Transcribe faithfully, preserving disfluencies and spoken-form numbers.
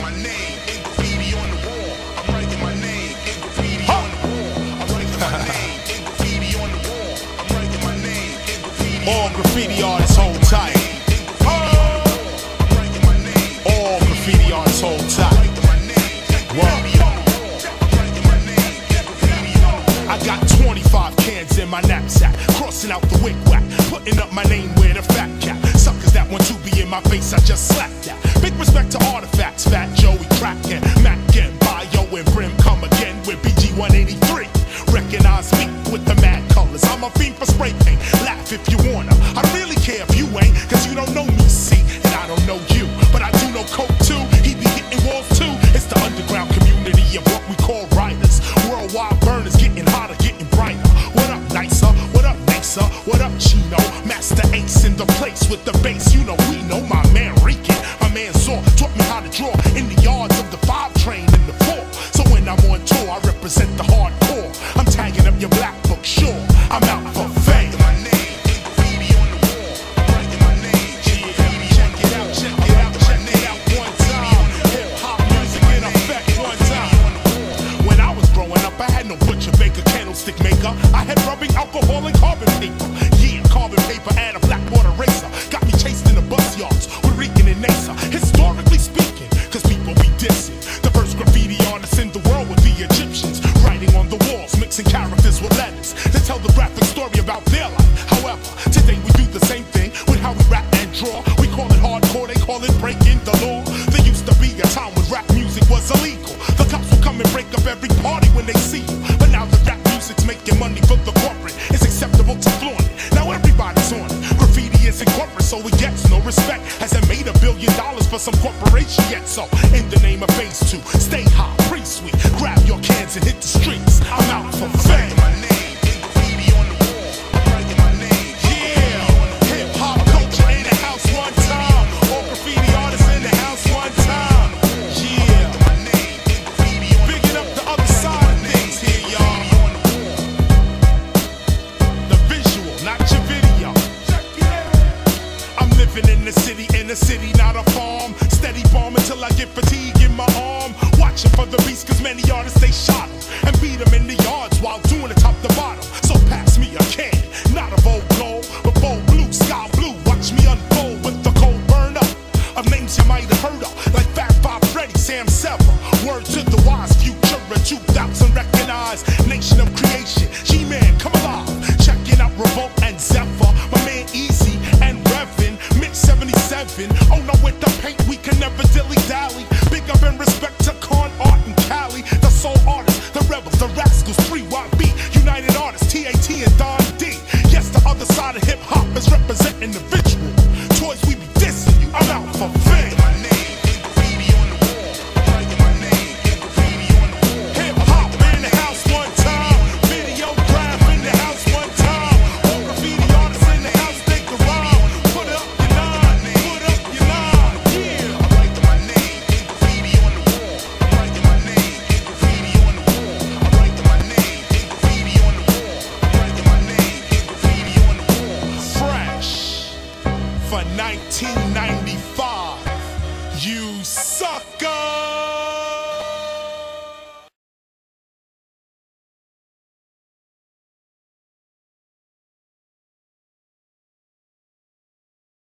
my name in graffiti on the wall. I'm writing my name in graffiti on the wall. I'm writing my name in graffiti on the wall. I'm writing my name in graffiti. All graffiti artists hold tight. All graffiti artists hold tight. Whoa. I got twenty-five cans in my knapsack, crossing out the wig whack, putting up my name where the fat cat. Suckers that want to be in my face, I just slapped that. Big respect to artifacts, Fat Joey crackin', Mac and Bio and Brim come again with B G one eighty-three. Recognize me with the mad colors. I'm a fiend for spray paint. Laugh if you wanna. I don't really care if you ain't, cause you don't know me, see, and I don't know you. But I do know Coke too. He be hitting walls too. It's the underground community of what we call writers. Worldwide burners getting hotter, getting brighter. What up, Nicer? What up, Nicer? What up, Chino? Master Ace in the place with the bass. You know we know my man Rican. My man Zor taught me how to draw in the yards of the five train in the four. So when I'm on tour, I represent the hardcore. I'm tagging up your black book, sure. I'm out for fame. Stick maker, I had rubbing alcohol and carbon paper. Yeah, carbon paper and a blackboard eraser. Got me chased in the bus yards with Rican and Nasa. Historically speaking, cause people be dissing. The first graffiti artists in the world were the Egyptians, writing on the walls, mixing characters with letters to tell the graphic story about their life. However, today we do the same thing with how we rap and draw. We call it hardcore, they call it breaking the law. There used to be a time when rap music was illegal. The cops will come and break up every party when they see you. But now the rap music's making money for the corporate. It's acceptable to flaunt it. Now everybody's on it. Graffiti isn't corporate, so it gets no respect. Hasn't made a billion dollars for some corporation yet. So in the name of phase two, stay high, pre-sweet. Grab your cans and hit the streets. I'm out for fame. In the city, in the city, not a farm. Steady bomb until I get fatigue in my arm. Watching for the beast, cause many artists they shot him and beat him in the yards while doing it top to bottom. So pass me a can, not of old gold, but bold blue, sky blue. Watch me unfold with the cold burn up of names you might have heard of, like Fat Five Freddy, Sam Sever. Word to the wise, future of two thousand recognized. Nation of creation, G-Man, come alive. Checking out Revolt and Zephyr, my man Easy and Reverend. seventy-seven, oh no, with the paint we can never dilly-dally. Big up and respect to Con Art and Cali, the soul artists, the rebels, the rascals, three Y B, United Artists, T A T and Don D. Yes, the other side of hip-hop is representing the visual. Toys, we be dissing you, I'm out for fame. For nineteen ninety-five, you sucker!